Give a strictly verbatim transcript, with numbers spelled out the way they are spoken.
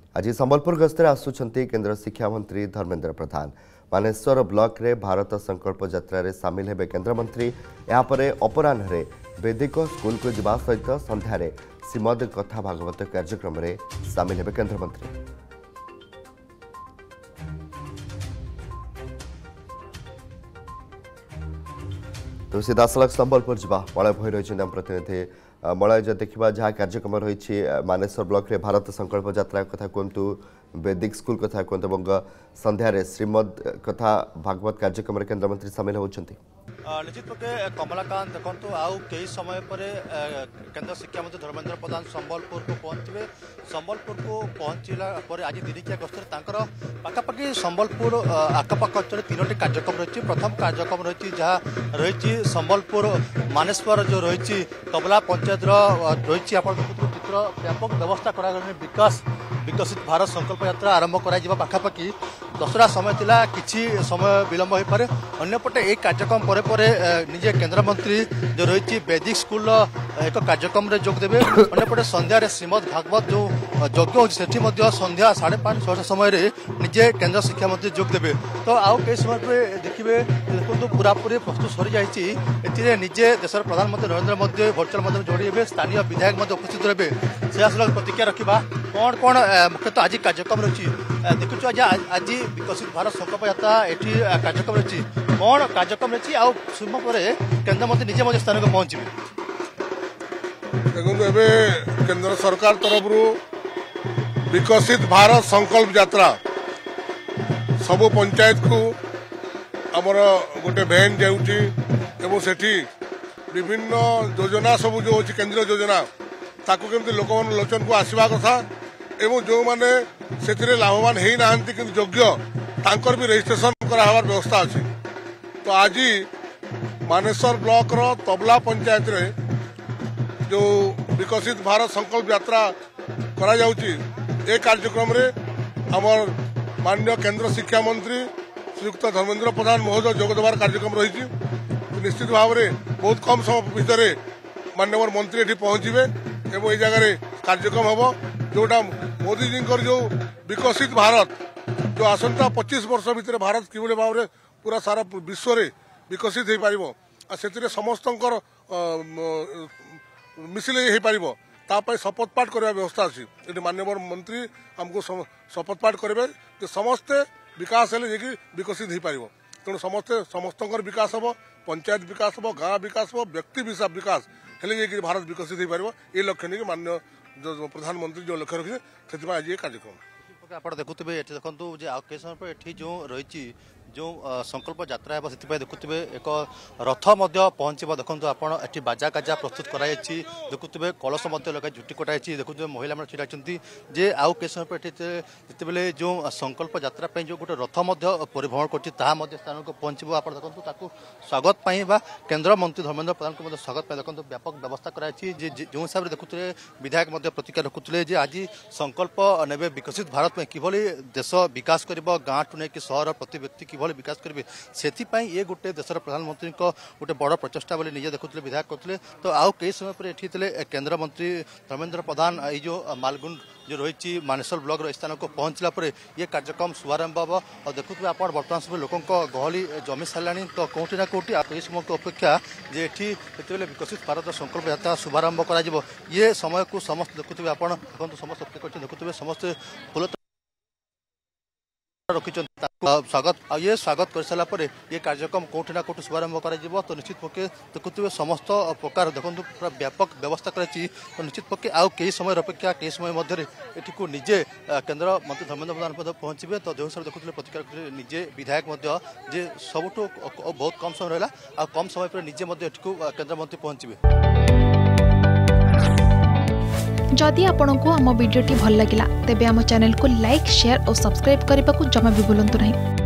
आज संबलपुर गस्तर आसुछंती केंद्र शिक्षा मंत्री धर्मेंद्र प्रधान। मानेश्वर ब्लॉक रे भारत संकल्प यात्रा रे शामिल हेबे केंद्र मंत्री। यापर अपराह्न वैदिक स्कूल को जावा सहित संध्यारे श्रीमद कथा भागवत कार्यक्रम रे शामिल हेबे केंद्र मंत्री। तो सीधा सड़क संबलपुर जा मलय भई रही प्रतिनिधि मलय देखा जहाँ कार्यक्रम रही मानेश्वर ब्लॉक रे भारत संकल्प यात्रा कथा कहतु, वैदिक स्कूल कथा कहतु और संध्यारे श्रीमद कथा भागवत कार्यक्रम में केंद्र मंत्री सामिल होती। निश्चित पक्षे कमलाकांत देखु आउ कई समय पर केंद्र शिक्षा मंत्री धर्मेंद्र प्रधान संबलपुर को पहुंचे। संबलपुर को पहुंचला पर आज दिनिकिया गस्तर पाखापाखि संबलपुर आखपाख अंचल तीनो कार्यक्रम रही। प्रथम कार्यक्रम रही जहाँ रही संबलपुर मानेश्वर जो रही तबला पंचायत रही आप चित्र व्यापक व्यवस्था करा विकास विकसित भारत संकल्प यात्रा आरंभ कर पाखापाखि दसरा समय थिला किछि समय विलंब हो पारे। अन्यपटे एक कार्यक्रम परे परे निजे केंद्र मंत्री जो रही वैदिक स्कूल एक कार्यक्रम रे जोग देबे। अन्यपटे संध्या श्रीमद भागवत जो यज्ञ हो संध्या साढ़े पांच छः समय रे निजे केंद्र शिक्षा मंत्री जोग देबे। तो आउ कई समय पे देखिए देखो पूरापूरी प्रस्तुत सरी जाइए। निजे देशर प्रधानमंत्री नरेंद्र मोदी वर्चुअल माध्यम जोड़े स्थानीय विधायक उपस्थित रहे। से आसलक प्रतिक्रिया रखा कौन कौन मुख्यतः आज कार्यक्रम रही देखु आज आज विकसित भारत संकल्प यात्रा एठी कार्यक्रम रही कौन कार्यक्रम रही आउ सुम पर केंद्र मंत्री निजे मध्य स्थान को पहुंचे। देखो एबे केंद्र सरकार तरफ विकसित भारत संकल्प यात्रा सबु पंचायत को आमर गोटे भैन जाऊँगी सेठी विभिन्न योजना सब जो अच्छी केंद्रीय योजना ताकू केमती लोक लोचन को आसवा कथा एवं जो माने से लाभवान हो ना कि योग्य तांकर भी रजिस्ट्रेशन करार व्यवस्था अच्छी। तो आज मानेश्वर ब्लॉक रो तबला पंचायत रे जो विकसित भारत संकल्प यात्रा करा जाउची ए कार्यक्रम रे हमर माननीय केंद्र शिक्षा मंत्री श्रीयुक्त धर्मेंद्र प्रधान महोदय जोग देवार कार्यक्रम रही। तो निश्चित भाव में बहुत कम समय भितर माननीय मंत्री ये पहुंचे एवं ये जगह कार्यक्रम हम जोटा मोदी जी जो विकसित भारत जो आसंता पच्चीस वर्ष भितर भारत किभली भाव में पूरा सारा विश्व में विकसित हो पार से समस्त मिसिले हो पार तापाई शपथ पाठ करने व्यवस्था अच्छी। ये माननीय मंत्री आमको शपथ पाठ करेंगे कि समस्ते विकास हेले जे विकसित हो पार। तेणु समस्ते समस्त विकास हम पंचायत विकास हम गाँ विकास हम व्यक्ति विकास हेले जे भारत विकसित हो पार। ये लक्ष्य नहीं माननीय जो प्रधानमंत्री जो लक्ष्य रखिए से आज ये कार्यक्रम आप देखुए ये देखो कई समय पर ये जो रही जो संकल्प यात्रा है से देखुए एक रथ पहुँचब। देखो आप बाजा काजा प्रस्तुत कराई देखुए कलश लगे झुटी कटाई देखुए महिला मैंने छिड़ा जे आउ कई समय पर जिते जो संकल्प यात्रा जो गोटे रथ परिभ्रमण कर स्थान को पहुँचब। आप देखो स्वागत केंद्र मंत्री धर्मेंद्र प्रधान को स्वागत देखो व्यापक व्यवस्था कराई जो हिसाब से देखुए विधायक प्रतिक्रिया रखुते आज संकल्प ने विकसित भारत में किभली देश विकास कर गाँव ठू नहीं सहर प्रति व्यक्ति कि विकास करेंगे से ये गोटे देशर प्रधानमंत्री गोटे बड़ प्रचेषा बोली निजे देखुले विधायक करते। तो आउ कई समय पर ये केंद्र मंत्री धर्मेंद्र प्रधान ये जो मालगुंड जो रही मानेश्वर ब्लॉक स्थान को पहुंचला पर ये कार्यक्रम शुभारंभ हम और देखुए आप बर्तमान समय लोकों गहली जमी सारा। तो कौटी ना कौटी ये समय को अपेक्षा जे ये विकसित भारत संकल्प यात्रा शुभारंभ कर ये समय को समस्त देखुए आप समस्त देखुए समस्त फूल रखी स्वागत ये स्वागत कर सारा पर ये कार्यक्रम कौटी ना कौटी शुभारंभ कर। तो निश्चित पक्षे देखुए समस्त प्रकार देखो पूरा व्यापक व्यवस्था कराई। तो निश्चित पक्षे आउ कई समय अपेक्षा कई समय मध्य ये निजे केंद्र मंत्री धर्मेंद्र प्रधान पहुंचे। तो जो हिसाब देखुए प्रतिक्रिया निजे विधायक जे सबुठ बहुत कम समय रहा आ कम समय पर निजे केंद्र मंत्री पहुंचे। जदि आपंक आम भिडी भल लगा तेब आम चैनल को लाइक शेयर और सब्सक्राइब करने को जमा भी भूलु नहीं।